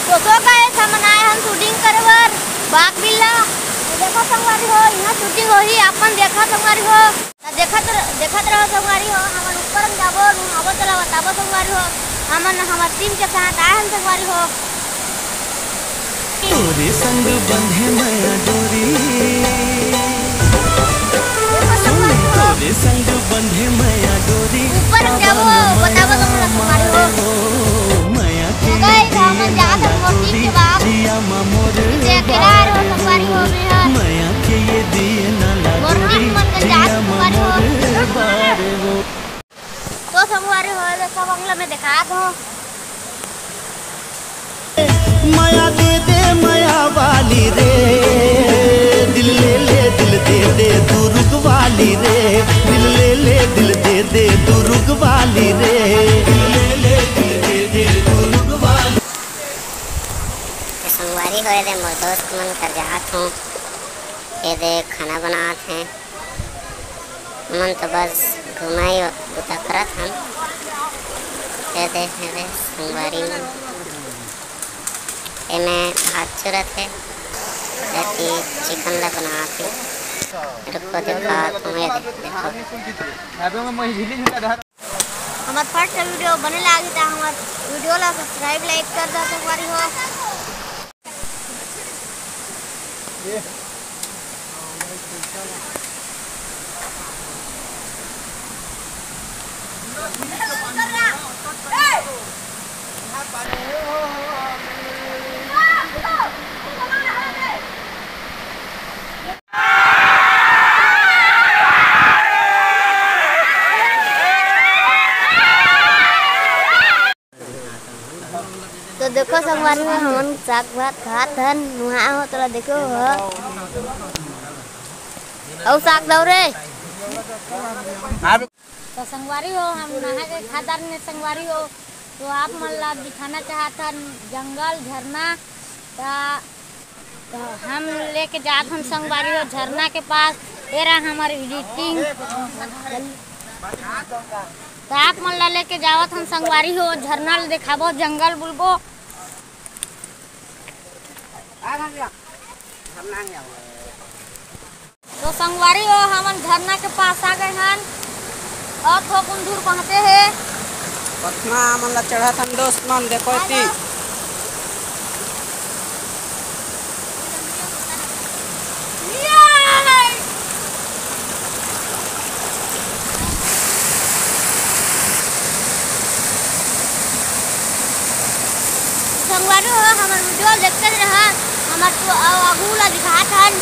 तो गाइस हम आए हम शूटिंग करे बर बाग बिल्ला देखो संगवारी हो यहाँ शूटिंग हो ही अपन देखा संगवारी हो देखत रहो संगवारी हो हमन ऊपर में जाबो आवो चला बताबो संगवारी हो हमन हमर टीम के साथ आए हम संगवारी हो तोरे संग बंधे माया डोरी तोरे संग बंधे माया डोरी ऊपर में जाबो बताबो संगवारी हो माया के गाइस हमन जात हम टीम के बाप जिया मोर देखरार हो संगवारी हो बिहार माया के ये दिए ना गोरनी मन के जात संगवारी हो हो तो संगवारी हो देखो बंगला में दिखा दो माया दे दे माया वाली रे दिल ले दिल दे दे दुर्ग वाली रे दिल दे दे दुर्ग वाली रे दिल दे दे दुर्ग वाली। संगवारी होए दे मोर दोस्त मन कर जात हूँ ये दे खाना बनात हैं मन तो बस घुमाई उता करत हम ये दे संगवारी मन ये मैं भात चुरत है जैसे चिकन ला बनाते रुको देखा तुम्हें देखो हमार फर्स्ट वीडियो बने लागी था हमार वीडियो ला सब्सक्राइब लाइक कर दो संगवारी हो तो देखो संगवारी में हमन साग भात खात हन नुहा हो तोला देखो हो औ साग दौ रे तो संगवारी हो हम नहा के खातर ने संगवारी हो तो आप मन ला दिखाना चाहत हन जंगल झरना तो हम लेके जात हन संगवारी हो झरना के पास ये रहा हमारी एडिटिंग तो आप मन ला लेके जावत हम संगवारी हो झरना दिखाबो जंगल बुलबो तो संगवारी हो हमन झरना के पास आ गए हन और थोकुन दूर पहुँचे है पटना मन ला चढ़त हम दोस्त मन देखो ती संगवारी हो हमार वीडियो देखते रहा हमार तो आगू ला दिखात हन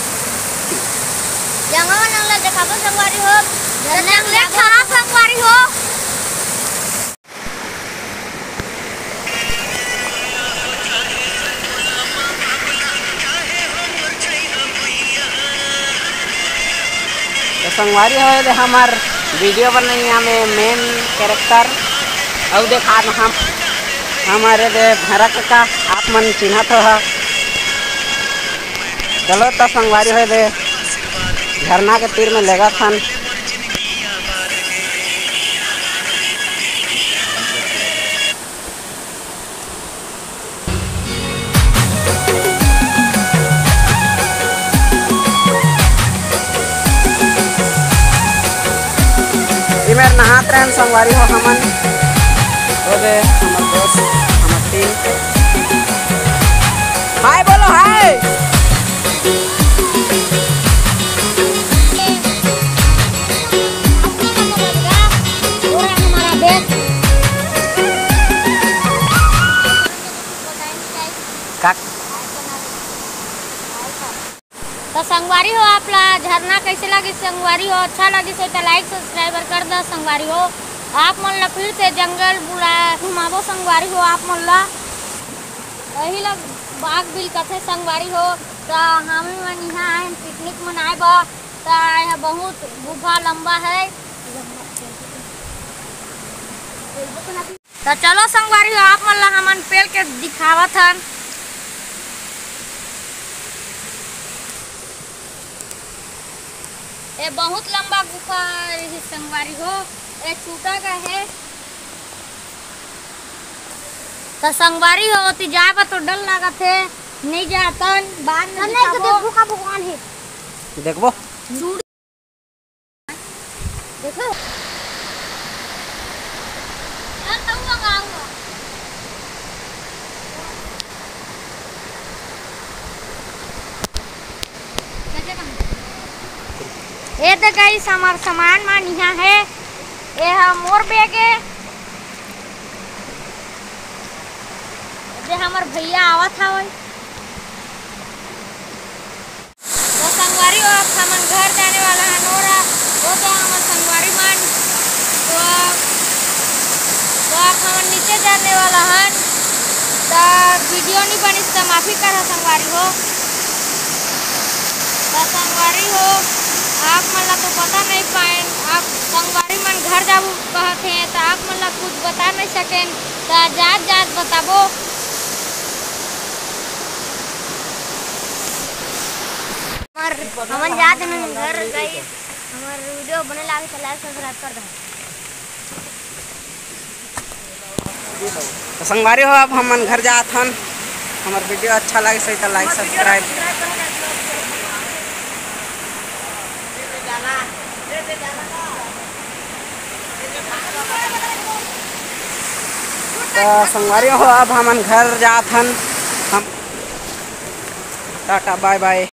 जंगल नंगला दिखाबो संगवारी हो झरना ले खा संगवारी हो तो संगवारी होए हमार वीडियो बनैया में मेन कैरेक्टर और देखा हम हमारे दे भरा का आप मन चिन्हत हो चलो तो संगवारी होए दे झरना के तीर में लेगा थन इमेर नहात रहन संगवारी हो हमन ओदे हमर दोस्त हमर टीम हाय बोलो हाय तो संगवारी हो आप ला झरना कैसे लगी संगवारी हो अच्छा लगी से तो लाइक सब्सक्राइब कर दो संगवारी हो आप मन ला फिर से जंगल बुला घुमाबो संगवारी हो आप मन ला यही लग बाग बिल कथे संगवारी हो तो हम मन यहाँ आए पिकनिक मनाए बा तो यहाँ बहुत गुफा लंबा है तो चलो संगवारी हो आप मन ला हमन पेड़ के दिखावत हन ये बहुत लंबा गुफा संगवारी हो ये छूटा का है तो संगवारी हो ती जाए तो डर लागत है नहीं जातन बाद में देखो का भगवान है देखबो देखो ये तो गाइस हमार सामान मान यहाँ है ये है मोर बैग है हमार भैया आवा था वही तो संगवारी हो अब हम घर जाने वाला है नोरा वो तो हमार संगवारी मान तो आप हम नीचे जाने वाला है तो वीडियो नहीं बनी तो माफी कर संगवारी हो तो संगवारी हो आप मतलब तो बता नहीं पाए आप संगवारी मन घर जाबू कहते हैं तो आप मतलब कुछ बता नहीं सकें तो जात जात बताबो हमन जाते हैं घर गई हमार वीडियो बने लागे तो लाइक सब्सक्राइब कर दो तो संगवारी हो अब हम घर जात हन हमार वीडियो अच्छा लगे सही तो लाइक सब्सक्राइब तो संगवारी हो अब हम घर जात हन हम टाटा बाय बाय।